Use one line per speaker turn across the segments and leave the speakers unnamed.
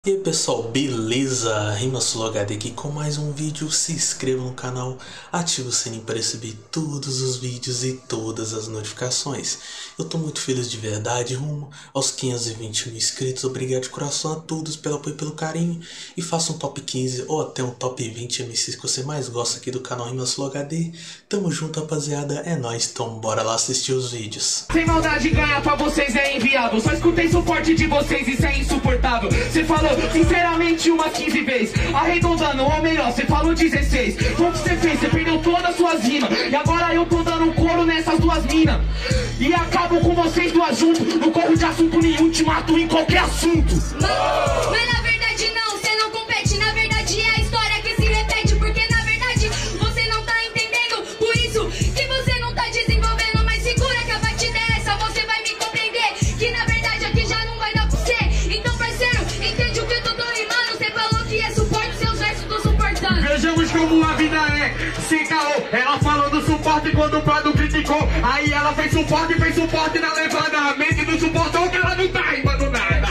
E aí pessoal, beleza? RimaSoloHD aqui com mais um vídeo. Se inscreva no canal, ative o sininho para receber todos os vídeos e todas as notificações. Eu tô muito feliz de verdade, rumo aos 520 mil inscritos. Obrigado de coração a todos pelo apoio e pelo carinho. E faça um top 15 ou até um top 20 MCs que você mais gosta aqui do canal RimaSoloHD. Tamo junto, rapaziada, é nóis, então bora lá assistir os vídeos.
Sem maldade, ganhar pra vocês é inviável. Só escutei suporte de vocês, isso é insuportável. Cê falou sinceramente umas 15 vezes, arredondando, ou melhor, cê falou 16. Foi o que cê fez, cê perdeu todas as suas rimas. E agora eu tô dando couro nessas duas minas. E acabo com vocês duas juntos. Não corro de assunto nenhum, te mato em qualquer assunto.
Mas na verdade não, cê não compete. Na verdade é a história que se repete. Porque na verdade você não tá entendendo. Por isso que você não tá desenvolvendo. Mas segura que a batida é essa, você vai me compreender. Que na verdade aqui já não vai dar pra você. Então parceiro, entende o que eu tô rimando. Cê falou que é suporte, seus versos tô suportando.
Vejamos como a vida é, sem caô. Ela falou do suporte quando o Prado criticou. Aí ela fez suporte na levada. A mente não suportou que ela não tá rimando nada.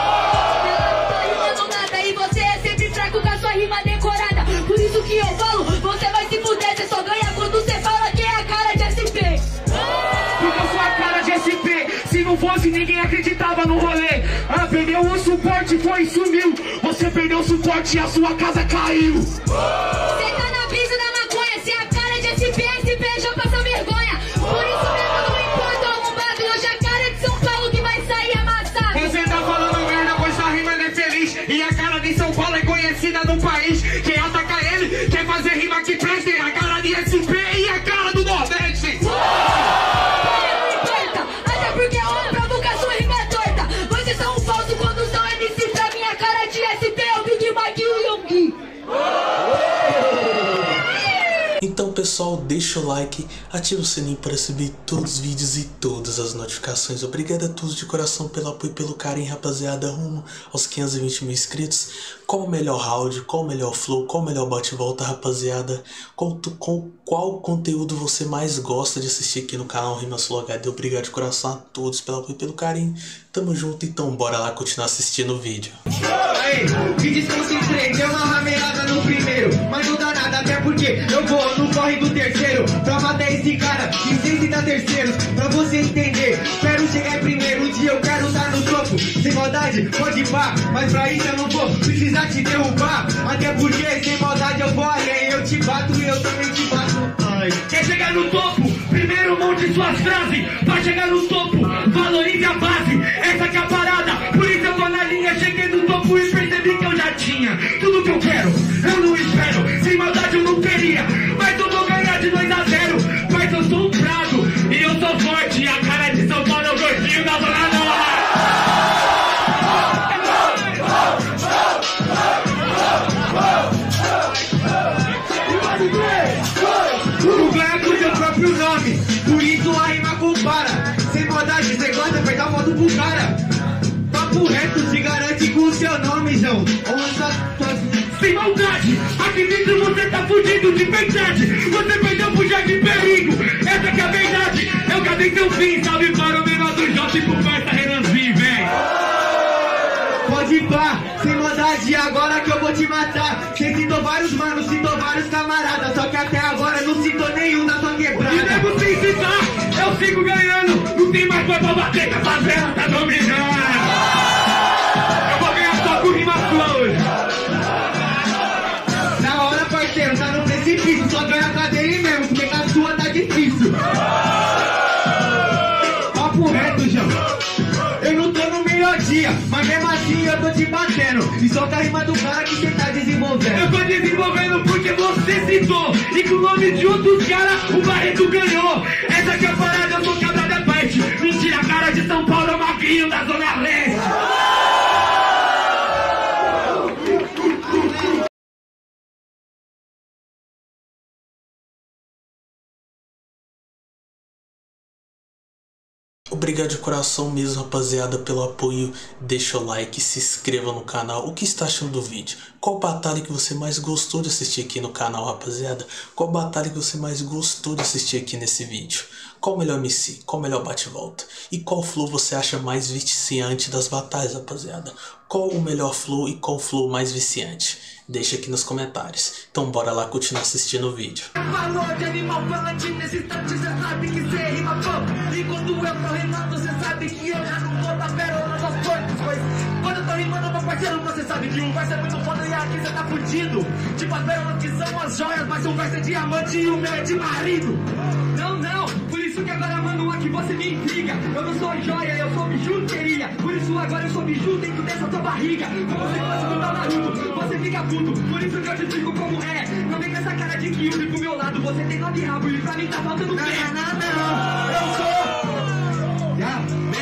E você é sempre fraco com a sua rima decorada. Por isso que eu falo, você vai se fuder. Você só ganha quando você fala que é a cara de SP.
Porque eu sou a cara de SP. Se não fosse, ninguém acreditava no rolê. Ah, perdeu o suporte, foi e sumiu. Você perdeu o suporte e a sua casa caiu.
Você tá na brisa da maconha. Se é a cara de SP, SP já passa vergonha. Por isso mesmo não importa o arrombado. Hoje a cara de São Paulo que vai sair amassado.
Você tá falando merda, pois sua rima não é feliz. E a cara de São Paulo é conhecida no país. Quem ataca ele quer fazer rima que preste. A cara de SP e a cara do Nordeste.
Não importa, até porque a provocação rima é torta. Vocês são um falso quando são MC. Pra mim a cara de SP é o Big Mac e o Yonggi.
Então pessoal, deixa o like, ativa o sininho para receber todos os vídeos e todas as notificações. Obrigado a todos de coração pelo apoio e pelo carinho, rapaziada, rumo aos 520 mil inscritos. Qual o melhor round, qual o melhor flow, qual o melhor bate-volta, rapaziada? Qual conteúdo você mais gosta de assistir aqui no canal RimaSoloHD? Obrigado de coração a todos pelo apoio e pelo carinho. Tamo junto, então bora lá continuar assistindo o vídeo.
Aí, me desconcentrei, deu uma rameada no primeiro. Mas não dá nada, até porque eu vou no corre do terceiro. Pra matar esse cara, e dar terceiros. Pra você entender, quero chegar em primeiro. Um dia eu quero estar no topo. Sem maldade, pode ir pá. Mas pra isso eu não vou precisar te derrubar. Até porque sem maldade eu vou além. Eu te bato e eu também te bato. Ai. Quer chegar no topo? Primeiro monte suas frases. Pra chegar no topo, valorize a base. Essa que é a parada, por isso eu tô na linha. Cheguei no topo e percebi que eu já tinha tudo que eu quero, eu não espero. Sem maldade eu não queria, mas eu vou ganhar de 2-0. Mas eu sou um Prado e eu sou forte. E a cara de São Paulo é o gordinho da Zona Norte. O ganha com seu próprio nome, por isso a rima compara. Sem maldade, você gosta de pegar foto pro cara. Papo reto, se garante com o seu nome, João. Sem maldade, aqui dentro você tá fudido de verdade. Você perdeu pro Jardim Perigo, essa que é a verdade. Eu cadei seu fim, salve para o menor do J e pro parça Renanzinho, vem. Pode ir pá, sem maldade, agora que eu vou te matar. Você citou vários manos, citou vários camaradas. Só que até agora não citou nenhum da sua quebrada. E mesmo sem citar, eu sigo ganhando. Não tem mais coisa pra bater, que a favela tá dominando. Eu vou ganhar só com rima sua hoje. Na hora, parceiro, tá no precipício. Só ganha com a dele mesmo, porque com a sua tá difícil. Papo reto, João. Eu não tô no melhor dia, mas mesmo assim eu tô te batendo. E só com a rima do cara que cê tá desenvolvendo. Eu tô desenvolvendo porque você citou. E com o nome de outros caras, o Barreto ganhou. Essa que é a parada, eu sou cabra da parte. Mentira, a cara de São Paulo é o magrinho da Zona Leste.
Obrigado de coração mesmo, rapaziada, pelo apoio. Deixa o like, se inscreva no canal. O que está achando do vídeo? Qual batalha que você mais gostou de assistir aqui no canal, rapaziada? Qual batalha que você mais gostou de assistir aqui nesse vídeo? Qual o melhor MC? Qual o melhor bate-volta? E qual flow você acha mais viciante das batalhas, rapaziada? Qual o melhor flow e qual o flow mais viciante? Deixa aqui nos comentários. Então bora lá continuar assistindo o vídeo.
Falou de animal falante, nesse instante cê sabe que cê rima pouco. E quando eu tô rimando, cê sabe que eu já não vou dar pérola das coisas. Pois quando eu tô rimando, meu parceiro, você sabe que um verso é muito foda e aqui cê tá fudido. Tipo as pérolas que são as joias, mas um verso é diamante e o meu é de marido. Não, por isso que agora, mano, aqui você me intriga. Eu não sou joia, eu sou bijuteria. Por isso agora eu sou biju dentro dessa tua barriga. Como se fosse do Naruto, você fica puto. Por isso que eu te explico como é. Não vem com essa cara de que pro meu lado. Você tem 9 rabos e pra mim tá faltando pé. Não, eu sou. Já,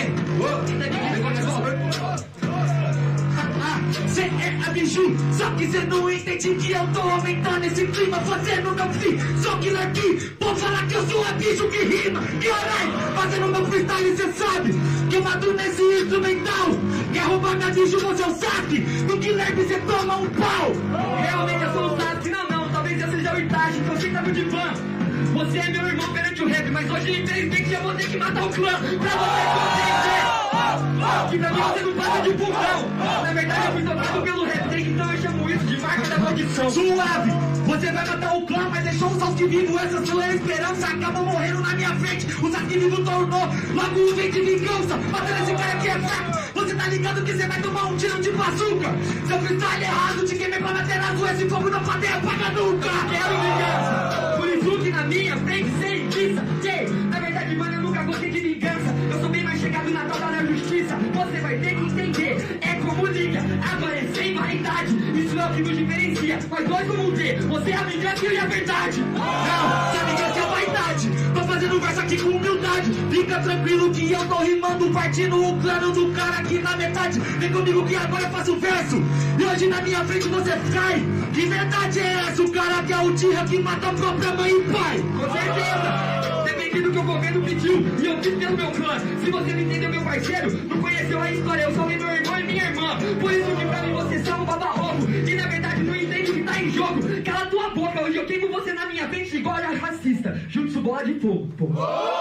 cê é a biju, só que cê não entende que eu tô aumentando esse clima, fazendo meu fim. Só que aqui, pode falar que eu sou a bicho que rima. E alright, fazendo meu freestyle, cê sabe que eu mato nesse instrumental. Quer roubar minha bicho, você é o saque. No Guilherme cê toma um pau. Realmente eu sou o saque, não, talvez eu seja o Itachi, que eu sei que tá de fã. Você é meu irmão perante o rap, mas hoje infelizmente eu vou ter que matar o clã. Pra você entender que pra mim você não passa de bundão. Na verdade eu fui tocado pelo rap, então eu chamo isso de marca da condição. Suave, você vai matar o clã, mas deixou o Sasuke vivo. Essa sua esperança acabou morrendo na minha frente. O Sasuke vivo tornou logo um vem de vingança. Matando esse cara que é fraco. Você tá ligado que você vai tomar um tiro de bazuca. Seu freestyle errado, te queimei pra bater azul. Esse fogo não pode apagar nunca. Quero vingança, por isso que na minha frente sem pizza. Na verdade, mano, eu nunca gostei de vingança. Eu sou bem mais chegado na tal da justiça. Você vai ter que entender, é como liga, agora é sem vaidade. Isso é o que nos diferencia, mas nós vamos ver. Você é a vingança e a verdade. Não, se a vingança é a vaidade. Tô fazendo verso aqui com humildade. Fica tranquilo que eu tô rimando, partindo o plano do cara aqui na metade. Vem comigo que agora eu faço verso. E hoje na minha frente você cai. Que verdade é essa? O cara que é o Tira que mata a própria mãe e pai. Com certeza. Depende do que o governo pediu e eu fiz pelo meu clã. Se você não entendeu, meu parceiro, não conheceu a história, eu salvei meu irmão e minha irmã. Por isso que pra mim vocês são um baba-ovo. E na verdade não entende o que tá em jogo. Cala tua boca, hoje eu queimo você na minha frente igual a racista. Jutsu bola de fogo, pô.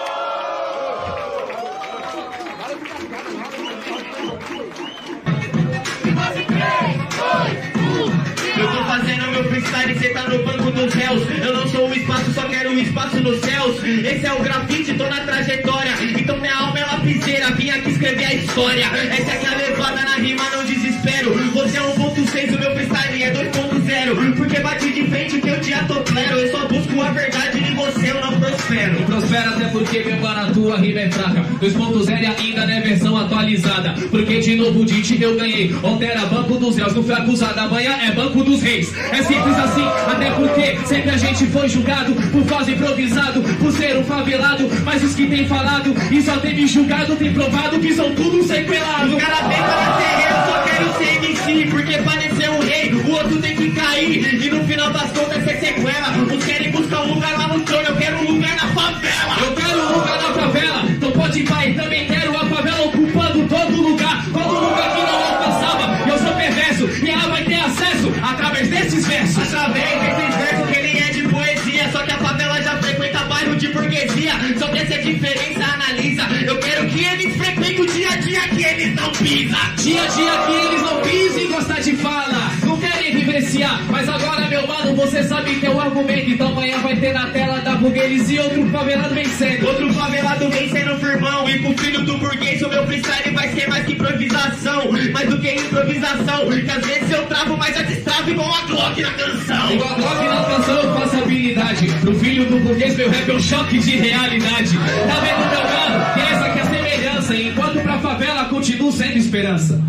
Eu tô fazendo meu freestyle, cê tá no banco dos réus. Eu não sou o espaço, só quero o espaço nos céus. Esse é o grafite, tô na trajetória. Então minha alma é lapiseira, vim aqui escrever a história. Essa aqui é a levada na rima, não desespero. Você é 1.6, o meu freestyle é 2.0. Porque bate de frente que eu te atopero. Eu só busco a verdade de você, eu não prospero.
Não prospera até porque, meu mano, a tua rima é fraca. 2.0 ainda não é versão atualizada. Porque de novo Dite eu ganhei. Ontem era banco dos réus, não fui acusado. Amanhã é banco dos reis. É simples assim, até porque sempre a gente foi julgado por fazer improvisado, por ser um favelado. Mas os que tem falado e só tem me julgado, tem provado que são tudo sequelados.
O cara vem para ser rei, eu só quero ser MC. Porque para ser um rei, o outro tem que cair. E no final das contas é sequela. Uns querem buscar um lugar lá no trono, eu quero um lugar na favela.
Eu quero um lugar na favela, então pode ir pai, também quero a favela ocupando todo lugar. Todo lugar que não alcançava, eu sou perverso e ela vai ter acesso através desses versos.
Através desses versos que ele é de poesia. Só que a favela já frequenta bairro de burguesia. Só que essa diferença analisa. Eu quero que eles frequentem o dia a dia que eles não pisam.
Dia a dia que eles não pisam e gostar de fala. Não querem vivenciar, mas agora meu mano, você sabe que é o argumento. Então amanhã vai ter na tela da burguesia outro favelado vencendo.
Outro favelado vencendo, firmão. E pro filho do burguês o meu freestyle vai ser mais que improvisação. Mais do que improvisação. Que às vezes eu travo, mas eu destravo igual a Glock na canção.
Igual a Glock na canção eu faço habilidade. Pro filho do burguês meu rap é um choque de realidade. Tá vendo meu mano? Que essa aqui é a semelhança. Enquanto pra favela continua sendo esperança.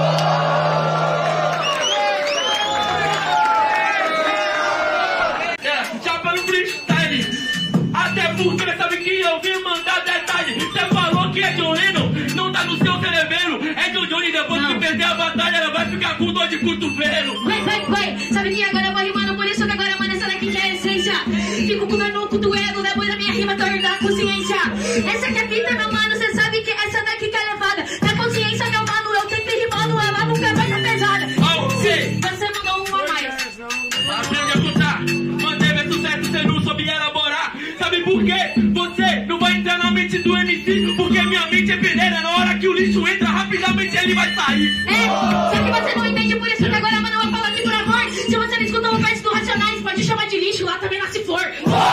Chapa no freestyle. Até porque sabe que eu vim mandar detalhe. Você falou que é John Lennon, não tá no seu cerebelo. É John Johnny, depois que perder a batalha, ela vai ficar com dor de cotovelo.
Vai, sabe que agora eu vou rimando, por isso que agora, mano, essa daqui que é a essência. Fico com dor no cotovelo, depois da minha rima torna a consciência. Essa aqui é a fita, meu mano, cê sabe que essa daqui que é levada. Na consciência, meu mano, eu sempre rimando, ela nunca vai tá pesada. Você mandou uma a mais.
Aprende a escutar, manteve sucesso, você não soube elaborar. Sabe por quê? Você não vai entrar na lixo entra rapidamente, ele vai sair.
Só que você não entende, por isso que agora, mano, eu falo aqui por amor. Se você não escutou o verso do Racionais, pode chamar de lixo, lá também nasce flor.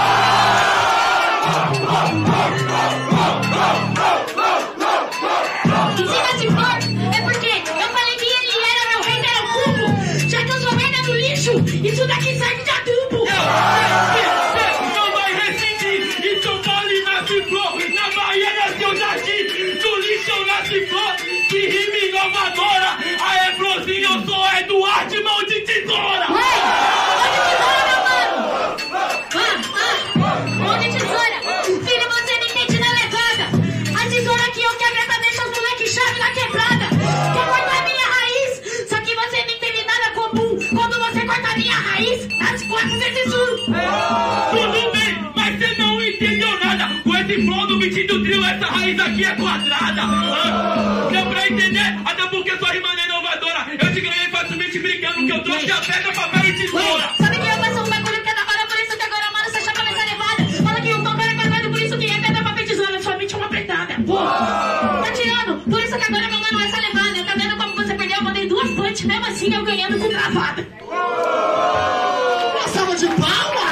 E se nasce flor, é porque eu falei que ele era meu rei, era o cubo. Já que eu sou rei do lixo, isso daqui serve de adubo.
Não vai rescindir. Em São Paulo nasce flor, na Bahia nasceu jardim, do lixo nasce flor. Que rima inovadora. Aê, florzinho, eu sou Eduardo, mão de tesoura.
Mão de tesoura, meu mano. Mão de tesoura. Filho, você não entende na levada. A tesoura que eu quebro essa deixa os moleque chave na quebrada. Quer cortar minha raiz? Só que você não entende nada comum. Quando você corta minha raiz, nasce quatro vezes um.
Tudo bem, mas você não entendeu nada. Com esse flow do 22 trio, essa raiz aqui é quadrada. Deu pra entender? Até porque sua rima é inovadora. Eu te ganhei facilmente brincando que eu trouxe a pedra, papel e tesoura.
Sabe que eu faço um bagulho que é da hora, por isso que agora, mano, você chama nessa levada. Fala que o tom é quadrado, por isso que é pedra, papel e tesoura. Somente uma apertada. Tá tirando? Por isso que agora, meu mano, essa levada. Tá vendo como você perdeu? Eu mandei 2 punch, mesmo assim eu ganhando com travada.
Uma salva de palmas!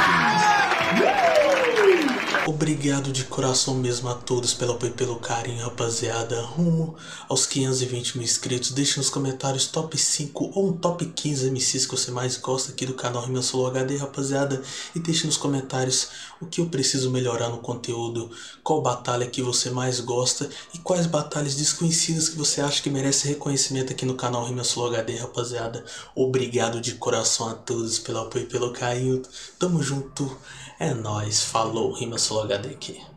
Obrigado de coração mesmo a todos pelo apoio e pelo carinho, rapaziada. Rumo aos 520 mil inscritos. Deixe nos comentários top 5 ou um top 15 MCs que você mais gosta aqui do canal Rima Solo HD, rapaziada. E deixe nos comentários o que eu preciso melhorar no conteúdo, qual batalha que você mais gosta e quais batalhas desconhecidas que você acha que merece reconhecimento aqui no canal Rima Solo HD, rapaziada. Obrigado de coração a todos pelo apoio e pelo carinho. Tamo junto. É nóis, falou, Rima Solo HD aqui.